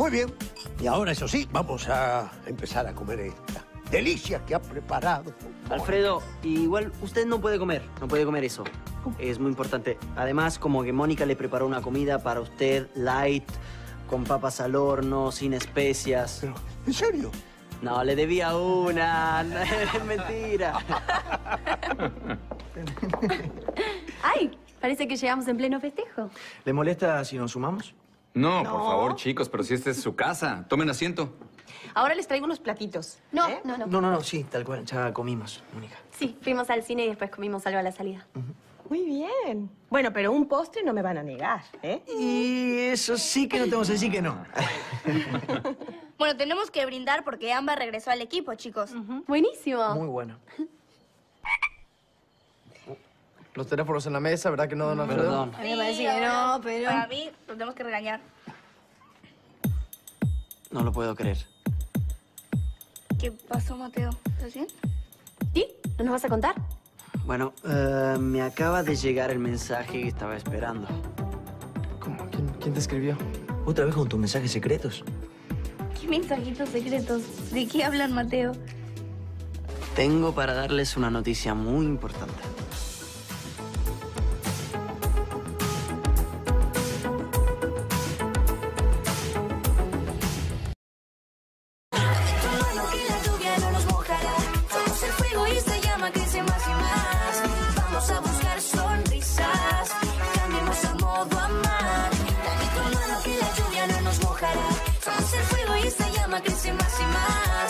Muy bien. Y ahora, eso sí, vamos a empezar a comer esta delicia que ha preparado. Alfredo, igual usted no puede comer eso. Es muy importante. Además, como que Mónica le preparó una comida para usted light, con papas al horno, sin especias. Pero, ¿en serio? No, le debía una. Es mentira. ¡Ay! Parece que llegamos en pleno festejo. ¿Le molesta si nos sumamos? No, por favor, chicos, pero si esta es su casa, tomen asiento. Ahora les traigo unos platitos. No, ¿eh? No, sí, tal cual. Ya comimos, Mónica. Sí, fuimos al cine y después comimos algo a la salida. Muy bien. Bueno, pero un postre no me van a negar, ¿eh? Y eso sí que no tenemos que decir que no. Bueno, tenemos que brindar porque Ámbar regresó al equipo, chicos. Buenísimo. Muy bueno. Los teléfonos en la mesa, ¿verdad que no, don Alfredo? Perdón. A mí me parece que no, pero... Para mí, lo tenemos que regañar. No lo puedo creer. ¿Qué pasó, Mateo? ¿Estás bien? ¿Sí? ¿No nos vas a contar? Bueno, me acaba de llegar el mensaje que estaba esperando. ¿Cómo? ¿Quién te escribió? ¿Otra vez con tus mensajes secretos? ¿Qué mensajitos secretos? ¿De qué hablan, Mateo? Tengo para darles una noticia muy importante. Vamos a buscar sonrisas, cambiemos a modo amar. Dale tu mano que la lluvia no nos mojará. Somos el fuego y esta llama crece más y más.